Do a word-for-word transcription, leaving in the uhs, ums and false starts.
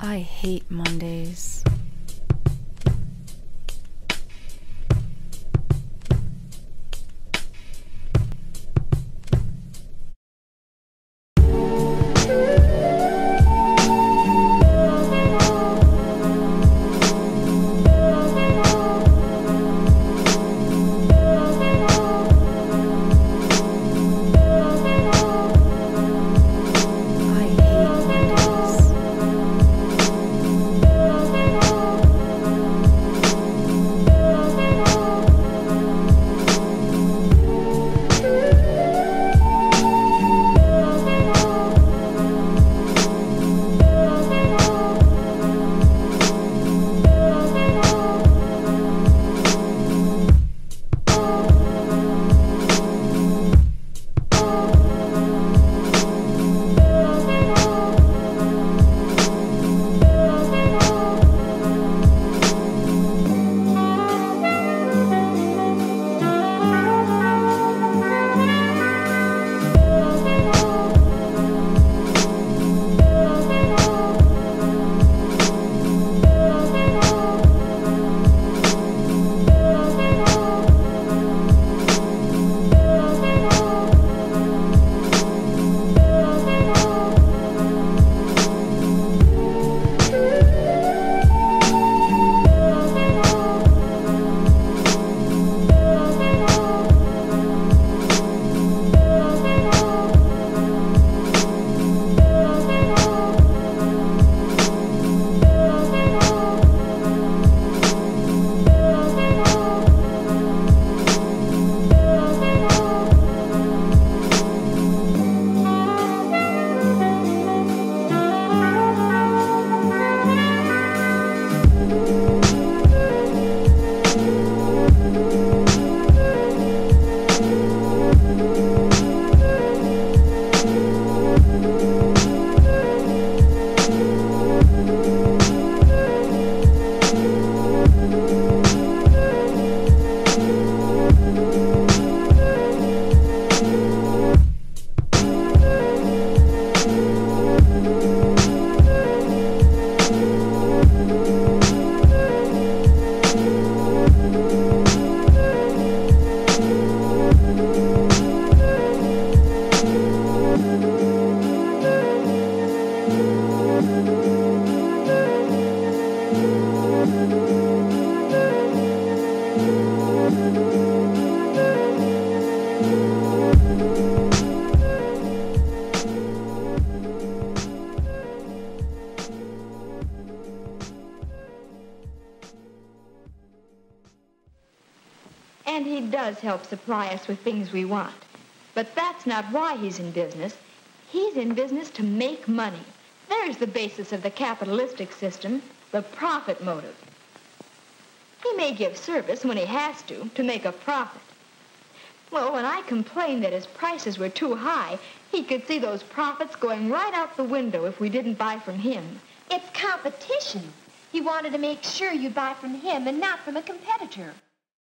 I hate Mondays. And he does help supply us with things we want. But that's not why he's in business. He's in business to make money. There's the basis of the capitalistic system, the profit motive. He may give service when he has to, to make a profit. Well, when I complained that his prices were too high, he could see those profits going right out the window if we didn't buy from him. It's competition. He wanted to make sure you buy from him and not from a competitor.